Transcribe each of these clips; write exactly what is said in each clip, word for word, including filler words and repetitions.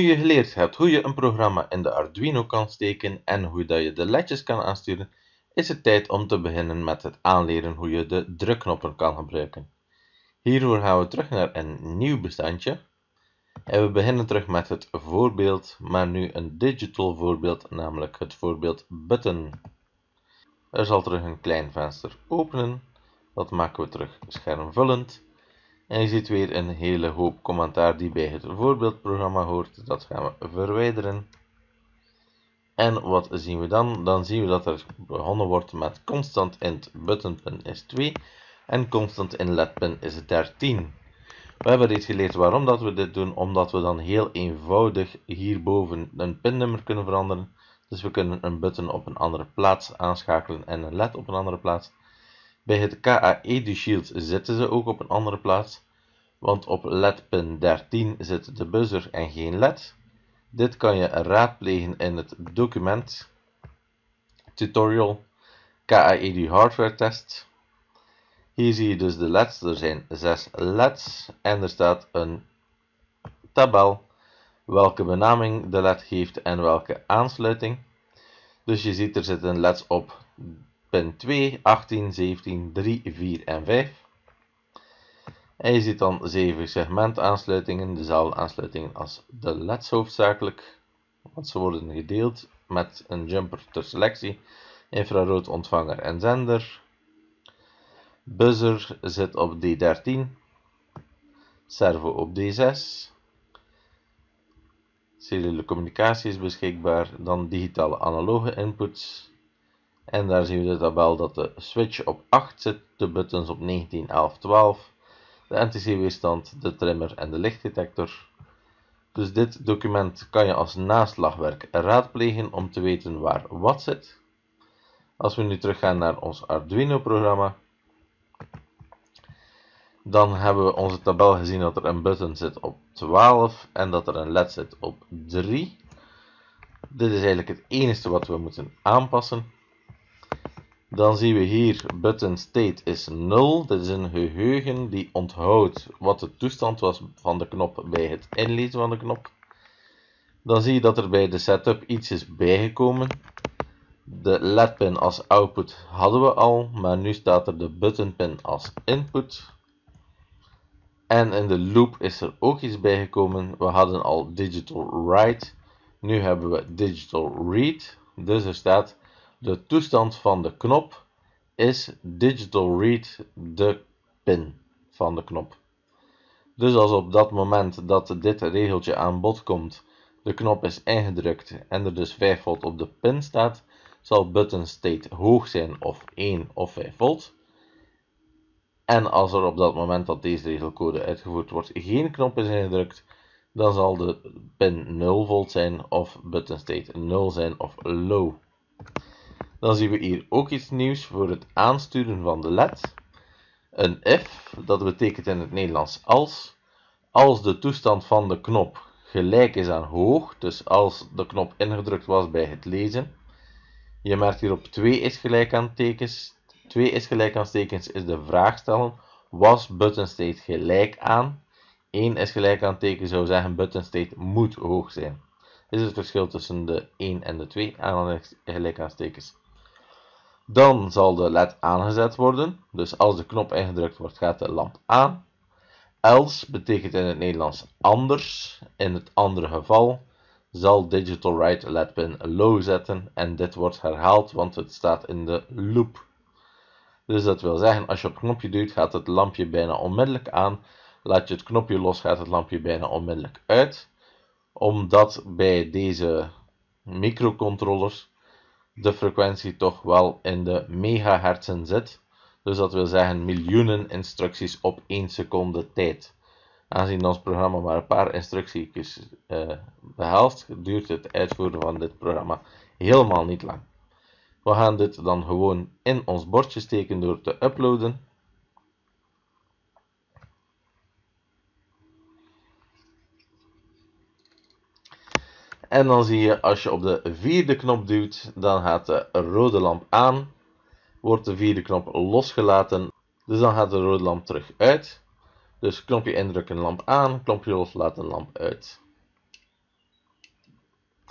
Nu je geleerd hebt hoe je een programma in de Arduino kan steken en hoe dat je de ledjes kan aansturen, is het tijd om te beginnen met het aanleren hoe je de drukknoppen kan gebruiken. Hiervoor gaan we terug naar een nieuw bestandje. En we beginnen terug met het voorbeeld, maar nu een digital voorbeeld, namelijk het voorbeeld button. Er zal terug een klein venster openen. Dat maken we terug schermvullend. En je ziet weer een hele hoop commentaar die bij het voorbeeldprogramma hoort. Dat gaan we verwijderen. En wat zien we dan? Dan zien we dat er begonnen wordt met constant int buttonpin is twee en constant in ledpin is dertien. We hebben reeds geleerd waarom dat we dit doen, omdat we dan heel eenvoudig hierboven een pinnummer kunnen veranderen. Dus we kunnen een button op een andere plaats aanschakelen en een led op een andere plaats. Bij het K A EduShield zitten ze ook op een andere plaats, want op ledpin dertien zit de buzzer en geen led. Dit kan je raadplegen in het document tutorial K A Edu hardware test. Hier zie je dus de leds, er zijn zes leds en er staat een tabel welke benaming de led geeft en welke aansluiting. Dus je ziet er zitten leds op pin twee, achttien, zeventien, drie, vier en vijf. En je ziet dan zeven segmentaansluitingen, dezelfde aansluitingen als de leds hoofdzakelijk, want ze worden gedeeld met een jumper ter selectie, infrarood ontvanger en zender. Buzzer zit op D dertien, servo op D zes, seriële communicatie is beschikbaar, dan digitale analoge inputs. En daar zien we de tabel dat de switch op acht zit, de buttons op negentien, elf, twaalf, de N T C-weerstand, de trimmer en de lichtdetector. Dus dit document kan je als naslagwerk raadplegen om te weten waar wat zit. Als we nu teruggaan naar ons Arduino-programma, dan hebben we onze tabel gezien dat er een button zit op twaalf en dat er een led zit op drie. Dit is eigenlijk het enige wat we moeten aanpassen. Dan zien we hier button state is nul. Dit is een geheugen die onthoudt wat de toestand was van de knop bij het inlezen van de knop. Dan zie je dat er bij de setup iets is bijgekomen. De ledpin als output hadden we al, maar nu staat er de buttonpin als input. En in de loop is er ook iets bijgekomen. We hadden al digital write, nu hebben we digital read. Dus er staat de toestand van de knop is digital read de pin van de knop. Dus als op dat moment dat dit regeltje aan bod komt, de knop is ingedrukt en er dus vijf volt op de pin staat, zal button state hoog zijn of één of vijf volt. En als er op dat moment dat deze regelcode uitgevoerd wordt geen knop is ingedrukt, dan zal de pin nul volt zijn of button state nul zijn of low. Dan zien we hier ook iets nieuws voor het aansturen van de led. Een if, dat betekent in het Nederlands als. Als de toestand van de knop gelijk is aan hoog, dus als de knop ingedrukt was bij het lezen. Je merkt hier op twee is gelijk aan tekens. twee is gelijk aan tekens is de vraag stellen. Was button state gelijk aan? één is gelijk aan teken zou zeggen button state moet hoog zijn. Dit is het verschil tussen de één en de twee gelijkaanstekens. Dan zal de led aangezet worden. Dus als de knop ingedrukt wordt gaat de lamp aan. Else betekent in het Nederlands anders. In het andere geval zal digital write ledpin low zetten en dit wordt herhaald want het staat in de loop. Dus dat wil zeggen als je op het knopje duwt gaat het lampje bijna onmiddellijk aan. Laat je het knopje los gaat het lampje bijna onmiddellijk uit. Omdat bij deze microcontrollers de frequentie toch wel in de megahertzen zit. Dus dat wil zeggen miljoenen instructies op één seconde tijd. Aangezien ons programma maar een paar instructies uh, behelst, duurt het uitvoeren van dit programma helemaal niet lang. We gaan dit dan gewoon in ons bordje steken door te uploaden. En dan zie je als je op de vierde knop duwt, dan gaat de rode lamp aan. Wordt de vierde knop losgelaten, dus dan gaat de rode lamp terug uit. Dus knopje indrukken, lamp aan, knopje loslaten, lamp uit.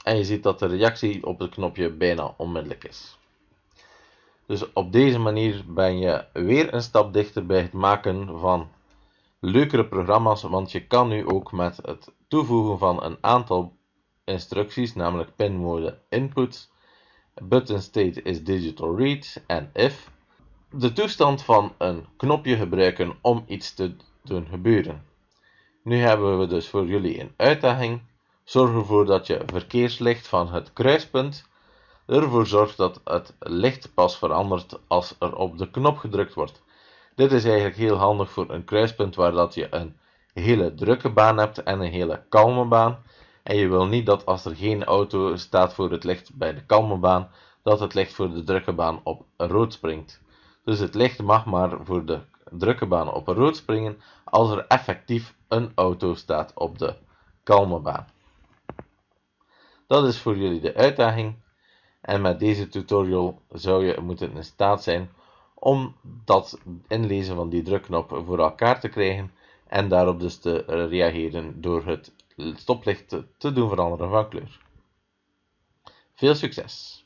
En je ziet dat de reactie op het knopje bijna onmiddellijk is. Dus op deze manier ben je weer een stap dichter bij het maken van leukere programma's, want je kan nu ook met het toevoegen van een aantal instructies, namelijk pinmode input, button state is digital read en if, de toestand van een knopje gebruiken om iets te doen gebeuren. Nu hebben we dus voor jullie een uitdaging. Zorg ervoor dat je verkeerslicht van het kruispunt ervoor zorgt dat het licht pas verandert als er op de knop gedrukt wordt. Dit is eigenlijk heel handig voor een kruispunt waar dat je een hele drukke baan hebt en een hele kalme baan. En je wil niet dat als er geen auto staat voor het licht bij de kalme baan, dat het licht voor de drukke baan op rood springt. Dus het licht mag maar voor de drukke baan op rood springen als er effectief een auto staat op de kalme baan. Dat is voor jullie de uitdaging. En met deze tutorial zou je moeten in staat zijn om dat inlezen van die drukknop voor elkaar te krijgen en daarop dus te reageren door het stoplicht te doen veranderen van kleur. Veel succes!